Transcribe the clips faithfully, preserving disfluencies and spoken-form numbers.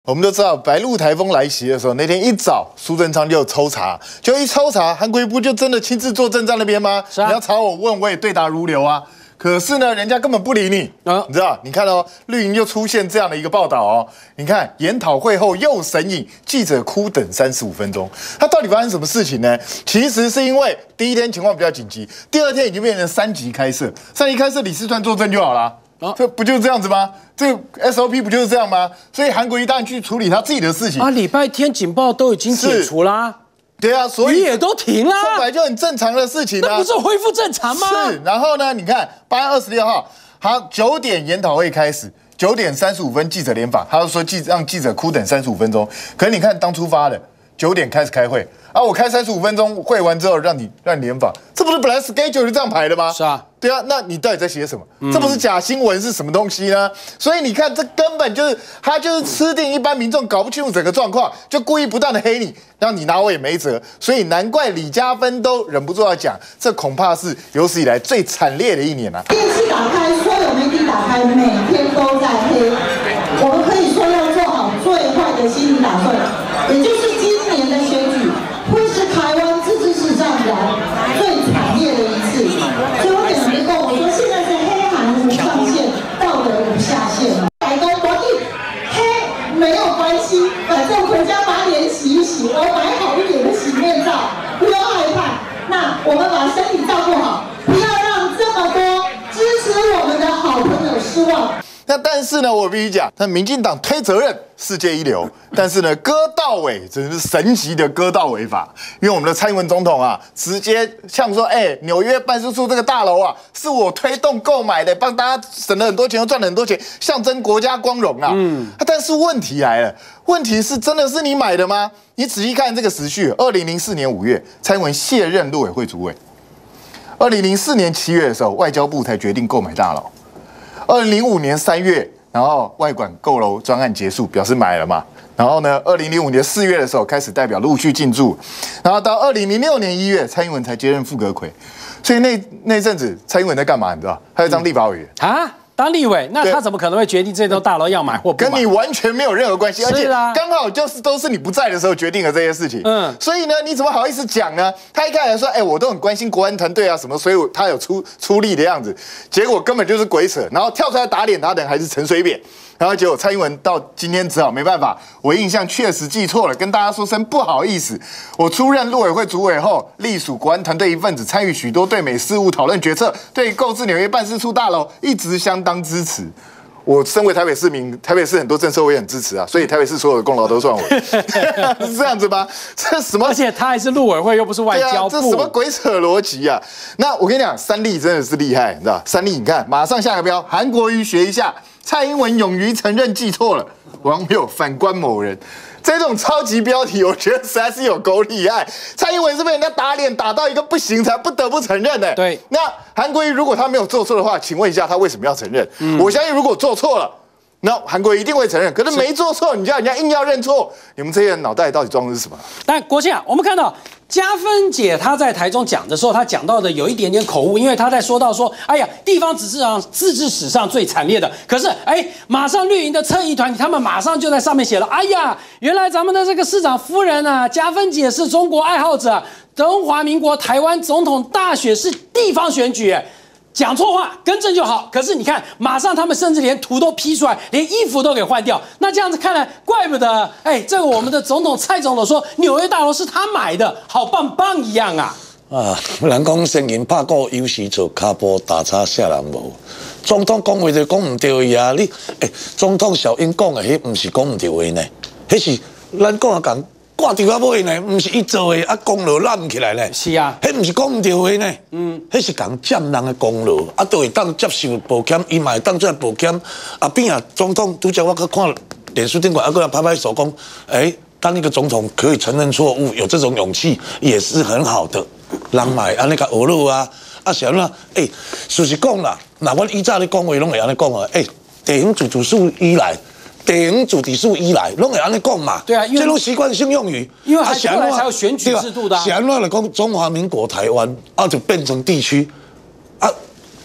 我们都知道，白鹿台风来袭的时候，那天一早，苏贞昌就抽查，就一抽查，韩国瑜不就真的亲自坐镇在那边吗？是啊，你要查我问，我也对答如流啊。可是呢，人家根本不理你，啊、你知道？你看哦，绿营又出现这样的一个报道哦。你看研讨会后又神隐，记者哭等三十五分钟，他到底发生什么事情呢？其实是因为第一天情况比较紧急，第二天已经变成三级开设，三级开设李四川坐镇就好了。啊、这不就是这样子吗？这个 S O P 不就是这样吗？所以韩国瑜当然去处理他自己的事情啊。礼拜天警报都已经解除啦， 对啊，所以雨也都停啦， 这本来就很正常的事情啊， 那不是恢复正常吗？ 是。然后呢，你看八月二十六号，好九点研讨会开始，九点三十五分记者联访，他就说记让记者哭等三十五分钟。可是你看当初发的九点开始开会啊，我开三十五分钟会完之后让你让你联访，这不是本来 schedule 就这样排的吗？ 是啊。 对啊，那你到底在写什么？嗯、这不是假新闻是什么东西呢？所以你看，这根本就是他就是吃定一般民众搞不清楚整个状况，就故意不断的黑你，让你拿我也没辙。所以难怪李嘉芬都忍不住要讲，这恐怕是有史以来最惨烈的一年啊！ 电视打开，所有媒体打开，每天都在黑。我们可以说要做好最坏的心理打算，也就是今年的选举会是台湾自治史上来最惨烈的一次。所以我等于跟我说，现在是黑韩无上限，道德无下限了。台东国际黑没有关系，反正回家把脸洗一洗，我买好一点的洗面皂，不要害怕。那我们把身体照顾好，不要让这么多支持我们的好朋友失望。 那但是呢，我必须讲，那民进党推责任世界一流，但是呢，割到尾真是神级的割到尾法。因为我们的蔡英文总统啊，直接像说，哎、欸，纽约办事处这个大楼啊，是我推动购买的，帮大家省了很多钱，又赚了很多钱，象征国家光荣啊。嗯。但是问题来了，问题是真的是你买的吗？你仔细看这个时序，二零零四年五月，蔡英文卸任陆委会主委；二零零四年七月的时候，外交部才决定购买大楼。二零零五年三月，然后外管购楼专案结束，表示买了嘛。然后呢，二零零五年四月的时候开始代表陆续进驻，然后到二零零六年一月，蔡英文才接任副阁揆。所以那那阵子，蔡英文在干嘛？你知道？他在当立法委员、嗯、啊。 当立委，那他怎么可能会决定这栋大楼要买或不买？ 跟你完全没有任何关系，而且刚好就是都是你不在的时候决定了这些事情。嗯，所以呢，你怎么好意思讲呢？他一开始说，哎、欸，我都很关心国安团队啊什么，所以他有出出力的样子，结果根本就是鬼扯，然后跳出来打脸他的人还是陈水扁。然后结果蔡英文到今天只好没办法，我印象确实记错了，跟大家说声不好意思。我出任陆委会主委后，隶属国安团队一份子，参与许多对美事务讨论决策，对购置纽约办事处大楼一直相当支持。我身为台北市民，台北市很多政策我也很支持啊，所以台北市所有的功劳都算我。是这样子吗？这什么？ 而且他还是陆委会，又不是外交部， 啊、这什么鬼扯逻辑啊？那我跟你讲，三立真的是厉害，你知道？三立，你看，马上下个标，韩国瑜学一下。蔡英文勇于承认记错了，网友反观某人，这种超级标题，我觉得实在是有够厉害。蔡英文是被人家打脸打到一个不行，才不得不承认的、欸。 对， 那韩国瑜如果他没有做错的话，请问一下他为什么要承认？嗯、我相信如果做错了，那韩国瑜一定会承认。可是没做错，你叫人家硬要认错，你们这些人脑袋到底装的是什么？ 但国庆啊，我们看到。嘉芬姐她在台中讲的时候，她讲到的有一点点口误，因为她在说到说，哎呀，地方自治上自治史上最惨烈的。可是，哎，马上绿营的侧翼团体他们马上就在上面写了，哎呀，原来咱们的这个市长夫人啊，嘉芬姐是中国爱好者，中华民国台湾总统大选是地方选举。讲错话，更正就好。可是你看，马上他们甚至连图都 P 出来，连衣服都给换掉。那这样子看来，怪不得，哎，这个我们的总统蔡总统说纽约大楼是他买的，好棒棒一样啊！ 啊，人讲先人拍鼓，有时做卡波打叉下人无。总统讲话就讲唔对伊啊！你，哎、欸，总统小英讲的，迄唔是讲唔对话呢，迄是咱讲啊讲。挂掉啊尾呢，唔是伊做的，啊功劳揽起来呢。 是啊， 迄唔是讲唔对话呢，嗯，迄是讲占人的功劳，啊，都会当接受保险，伊嘛会当做保险。啊边啊，总统拄则我去看脸书顶管，啊个人拍拍手讲，哎、欸，当一个总统可以承认错误，有这种勇气也是很好的。人买啊那个俄路啊，啊是安怎？哎，事实讲啦，那我以早咧讲话拢会安尼讲啊，哎、欸，地方自治数以来。地方主体数以来，拢会安尼讲嘛？ 对啊， 这种习惯性用语， 因为后来才有选举制度的、啊。 是安怎来讲中华民国台湾，啊就变成地区，啊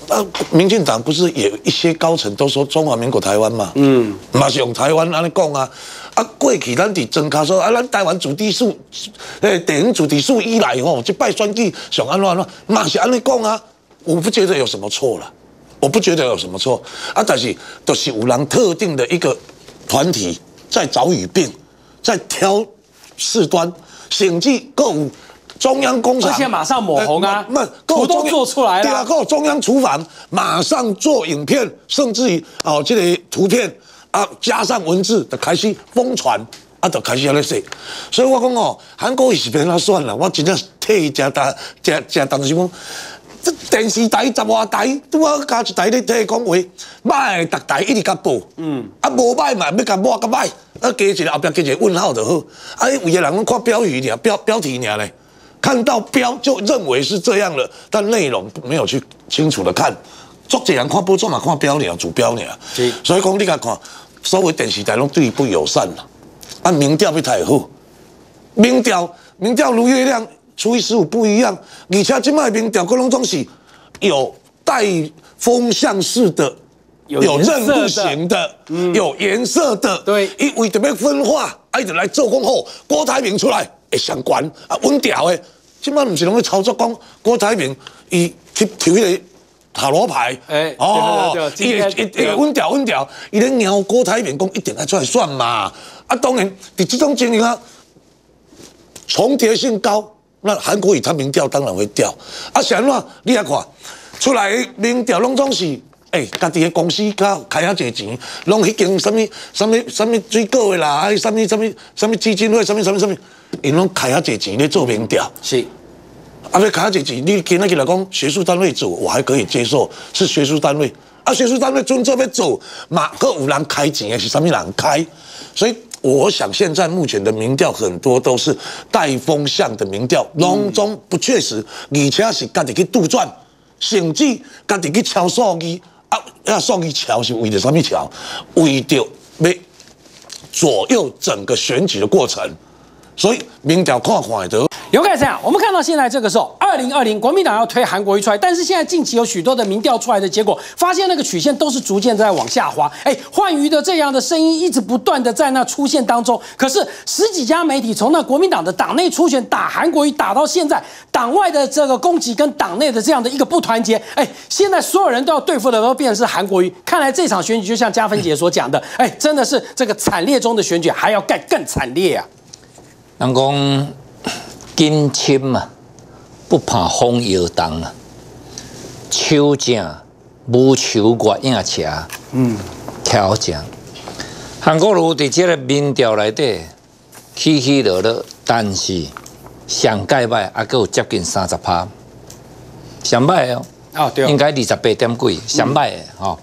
啊，民进党不是也一些高层都说中华民国台湾嘛？嗯，嘛是用台湾安尼讲啊。啊，过去咱伫庄卡说啊，咱台湾主地数，诶，电影主地数以来吼，这拜选举上安怎安怎，嘛是安尼讲啊。我不觉得有什么错了，我不觉得有什么错啊。但是都是有人特定的一个团体在找语病，在挑事端，甚至各有。中央工厂， 而且马上抹红啊， 那图都做出来了。 对啊，够中央厨房马上做影片，甚至于哦，这个图片啊加上文字，就开始疯传，啊，就开始安尼说。所以我讲哦，韩国瑜是变他算了，我真正替伊真担真真担心讲，这电视台十外台，拄好加一台咧替伊讲话，歹逐台一直甲报，嗯，啊无歹嘛，要甲抹甲歹，啊加一个后壁加一个问号就好。啊，有的人讲看标语尔，标标题尔咧。看到标就认为是这样了，但内容没有去清楚的看。作者人看报纸嘛，看标尔、主标尔，所以讲你甲看，所谓电视台拢对伊不友善啦。啊，民调要太好，民调民调如月亮，除以十五不一样。而且今麦民调各种东西有带风向式的，有任务型的，嗯、有颜色的， 对， 伊为着要分化，啊，就来做讲好，郭台铭出来会相关啊，稳调的。即摆唔是拢去操作讲郭台铭，伊去抽迄个塔罗牌， 哎， 哦， 伊伊伊稳调稳调，伊咧瞄郭台铭讲一定要出来算嘛。啊，当然，伫这种情形下，重叠性高，那韩国瑜他民调当然会掉。啊，是安怎？你来看，出来民调拢总是。哎，家己的公司较开遐侪钱，拢迄间什么什么什么水果的啦，哎，什么什么什么基金会，什么什么什么，因拢开遐侪钱咧做民调。 是， 啊，要开遐侪钱，你今仔日来讲学术单位做，我还可以接受，是学术单位。啊，学术单位准做要做，嘛，个有人开钱的是什么人开？所以我想现在目前的民调很多都是带风向的民调，拢总不确实，而且是家己去杜撰，甚至家己去抄数据。啊，要数据桥是为着什么桥？为着要左右整个选举的过程，所以民调看看得。 有盖这样，我们看到现在这个时候，二零二零国民党要推韩国瑜出来，但是现在近期有许多的民调出来的结果，发现那个曲线都是逐渐在往下滑。哎，换瑜的这样的声音一直不断的在那出现当中。可是十几家媒体从那国民党的党内初选打韩国瑜打到现在，党外的这个攻击跟党内的这样的一个不团结，哎，现在所有人都要对付的都变成是韩国瑜。看来这场选举就像嘉芬姐所讲的，哎，真的是这个惨烈中的选举，还要更更惨烈啊！ 人讲。金亲嘛，不怕风摇动啊，手正无手月影斜，嗯，调正。韩国瑜伫这个民调内底起起落落，但是上届摆还佫有接近三十趴，上歹哦， 哦对， 应该二十八点几，上歹的吼。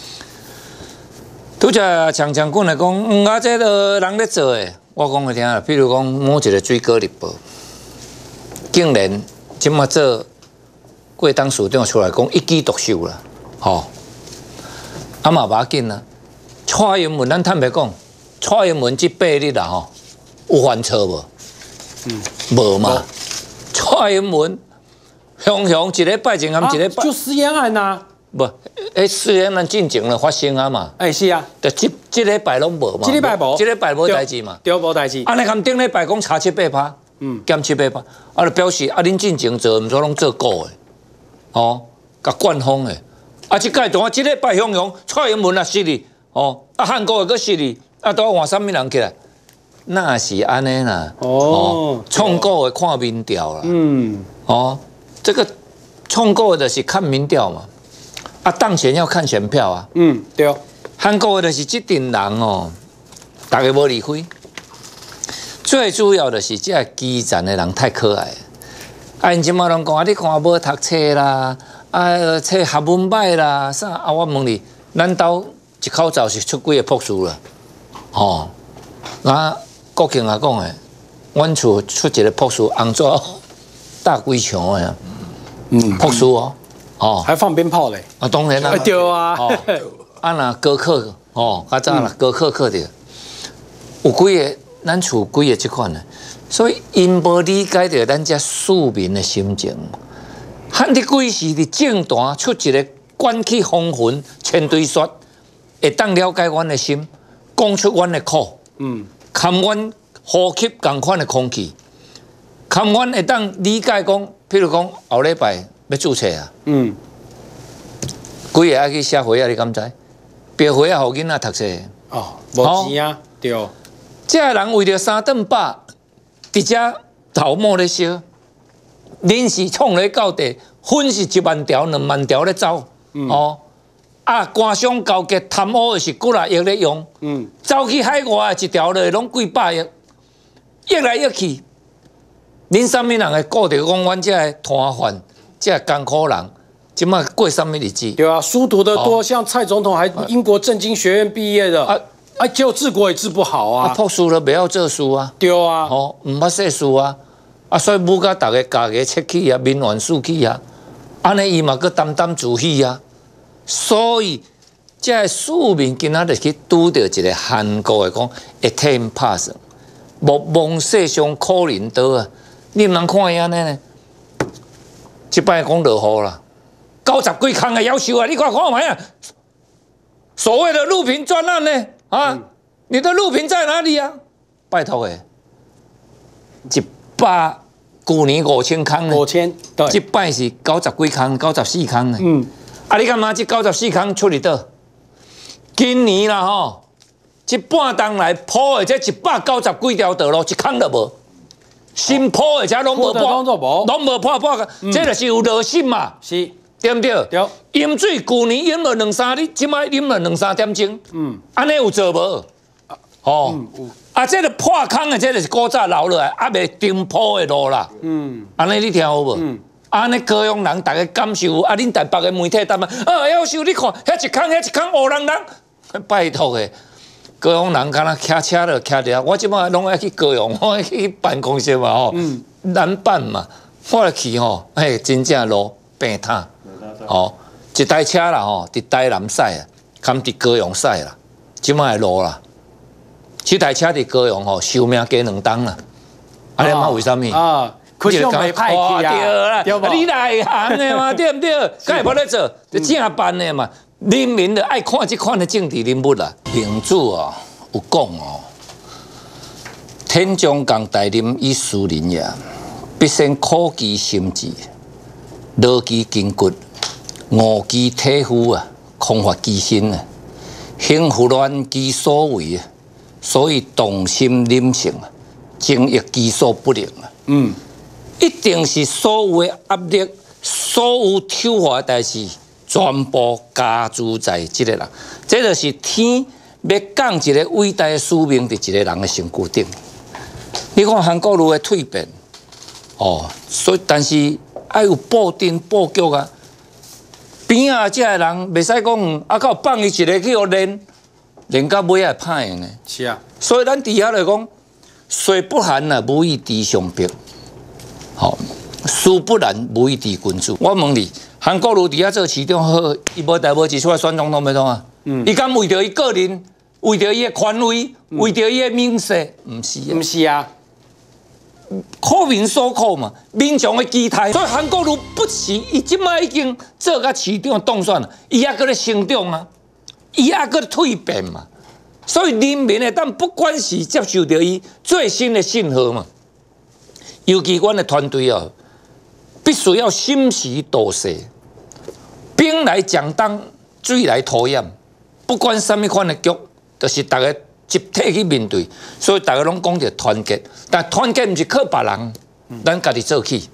拄则长长棍来讲，嗯啊，这个人咧做诶，我讲互听啦，比如讲某一个水果日报。竟然即马做过当署长出来讲一枝独秀啦，吼，啊嘛无要紧啊。蔡英文咱坦白讲，蔡英文即八日啦吼，有犯错无？嗯，无嘛。蔡英文雄雄一礼拜前含一礼拜， 就私烟案呐。 不，诶，私烟案进前了发生啊嘛。 哎，是啊。 就即即礼拜拢无嘛。 即礼拜无。 即礼拜无代志嘛。 对，无代志。 安尼含顶礼拜讲差七八趴。嗯，减七八八，啊，就表示啊，恁进前做，毋做拢做过的，哦，甲灌风的，啊，即届同啊，即礼拜雄雄蔡英文也失利，哦，啊，韩国也搁失利，啊，都换啥物人起来？那是安尼啦，哦，创股的看民调啦，嗯，哦，这个创股的就是看民调嘛，啊，当选要看选票啊， 嗯，对， 韩国的就是即阵人哦，大家无理会。最主要的是，这基层的人太可爱。啊，因即马拢讲啊，你看无读册啦，啊，册学问歹啦，啥啊？我问你，咱兜一口罩是出几个博士啦？吼、哦，啊，国庆也讲诶，阮厝出一个博士，红纸大几墙诶，嗯，博士哦，哦， 还放鞭炮嘞？ 啊，当然啦， 对啊， 哦，啊那高考哦，较早啦，高考考着，有几个。咱厝几个即款呢？所以因无理解到咱遮市民的心情。汉伫几时伫政坛出一个卷起风云，千堆雪，会当了解阮的心，讲出阮的苦，嗯，堪阮呼吸共款的空气，堪阮会当理解讲，譬如讲后礼拜要注册啊，嗯，几个爱去写花啊？你敢知？别花啊，互囡仔读册。 哦，无钱啊，对。 这个人为着三顿饱，伫遮头毛咧烧，临时创咧到地，粉是一万条、两万条咧走，嗯、哦，啊，官商勾结贪污的是几啊亿咧用，嗯，走去海外一条咧拢几百亿，越来越去。恁啥物人会顾着讲阮这个摊贩、这个艰苦人，即马过啥物日子？ 对啊，书读得多， 哦、 像蔡总统还英国政经学院毕业的。啊啊，结果治国也治不好啊！ 啊，朴素了不要做事啊， 对啊， 哦，唔捌写书啊，啊，所以母甲大家家己切起啊，民怨竖起啊，安尼伊嘛阁沾沾自喜啊，所以这个市民今仔日去拄到一个韩国的讲会替因拍算，莫忘世上苦人多啊！你毋通看伊安尼呢？即摆讲落雨啦，九十几空的夭寿啊！你看看卖啊！所谓的路平专案呢？啊！嗯、你的路平在哪里啊？拜托诶，一百去年五千空呢？ 五千，对， 这摆是九十几空，九十四空呢。嗯，啊，你干嘛这九十四空出嚟倒？今年啦吼，这半冬来铺的这一百九十几条道路，一空都无。新铺的这拢无破，拢无破破个，嗯、这就是有热心嘛。 是。 对不对？ 对。 饮水去年饮了两三日，即摆饮了两三点钟。嗯。安尼有做无？哦。嗯、啊，这个破空的，这个是古早留落来，还未顶铺的路啦。嗯。安尼你听有无？嗯。安尼高雄人大家感受，啊，恁台北的媒体担啊，啊，夭寿你看，遐一空，遐一空乌人人，拜托的，高雄人敢若骑车了，骑着，我即摆拢爱去高雄，我去办公室嘛吼，嗯。南办嘛，我去吼，嘿，真正路平坦。哦，一台车啦吼，伫台南驶啊，堪伫高雄驶啦，即摆的路啦，这台车伫高雄吼，寿命加两冬啦。啊，你妈为什么？ 啊，可是没派去啊， 对吧？你来行的嘛，对不对？该无咧做，就正办的嘛。人民的爱看这款的政治人物啦。民主哦，有讲哦，天将降大任于斯人也，必先苦其心志，劳其筋骨。饿其体肤啊，空乏其身啊，幸福乱其所为啊，所以动心忍性啊，精益其所不能啊。嗯，一定是所有的压力、所有挑化的代志，全部加诸在这个人。这就是天要降一个伟大的使命伫一个人的身躯顶。你看韩国瑜的蜕变，哦，所以但是爱有布阵布局啊。边啊，这个人袂使讲，啊，到放伊一个去互练，练到尾也歹用呢。 是啊， 所以咱底下来讲，水不寒啊，无以敌上壁；好，书不然，无以敌君主。我问你，韩国瑜底下做市长好，伊无代无志出来选总统袂通啊？嗯，伊敢为着伊个人，为着伊的权威，嗯、为着伊的名声，唔是啊？ 唔是啊。 苦民所苦嘛，民众的期待，所以韩国瑜不是，伊即摆已经做甲市长当选了，伊还搁咧成长啊，伊还搁咧蜕变嘛，所以人民会当不管是接受到伊最新的信号嘛，尤其阮的团队哦，必须要心时度势，兵来将挡，水来土掩，不管什么款的局，就是大家。集体去面对，所以大家拢讲着团结，但团结毋是靠别人，咱家己做起。